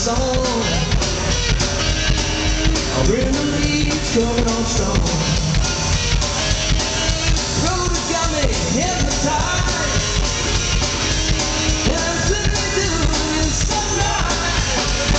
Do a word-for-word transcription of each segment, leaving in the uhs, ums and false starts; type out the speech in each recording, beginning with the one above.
song. When the leaves coming on strong. Road has got me hypnotized, and I'm slipping through in sunrise.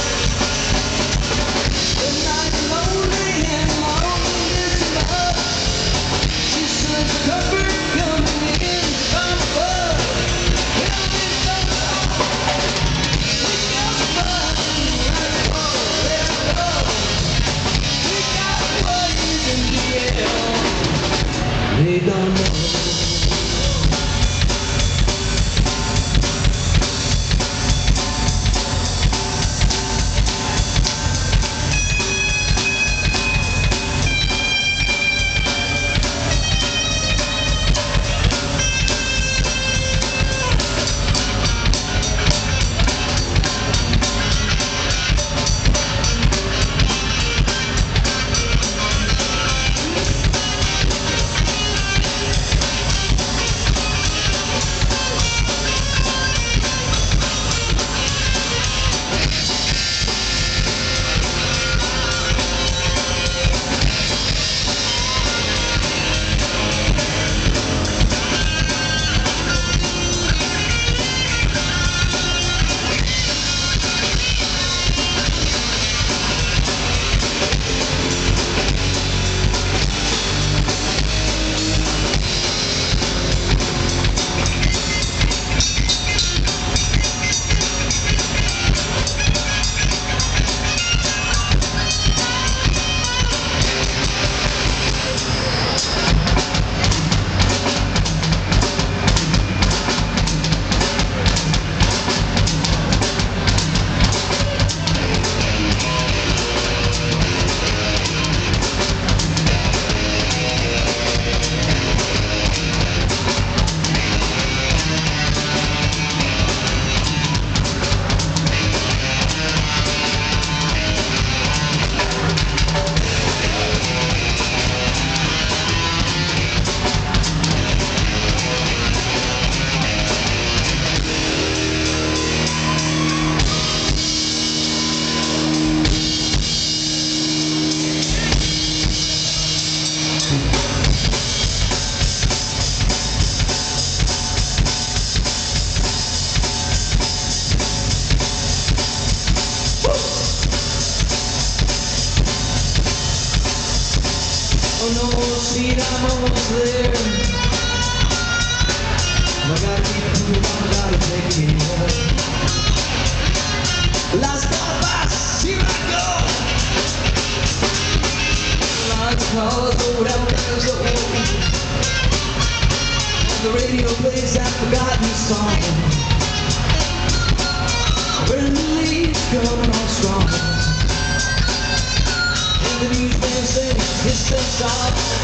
The night's lonely and lonely is love. She says comfort coming in from above. Well, we got we got fun, let's go, let's go. We got boys in the air. They don't know. Oh no, see, I'm almost there. I gotta keep moving on, gotta take me home. Last stop, here I go. Lights, cars, go down there, so and the radio plays that forgotten song. When the leaves coming on strong. The newsman says it's the stop.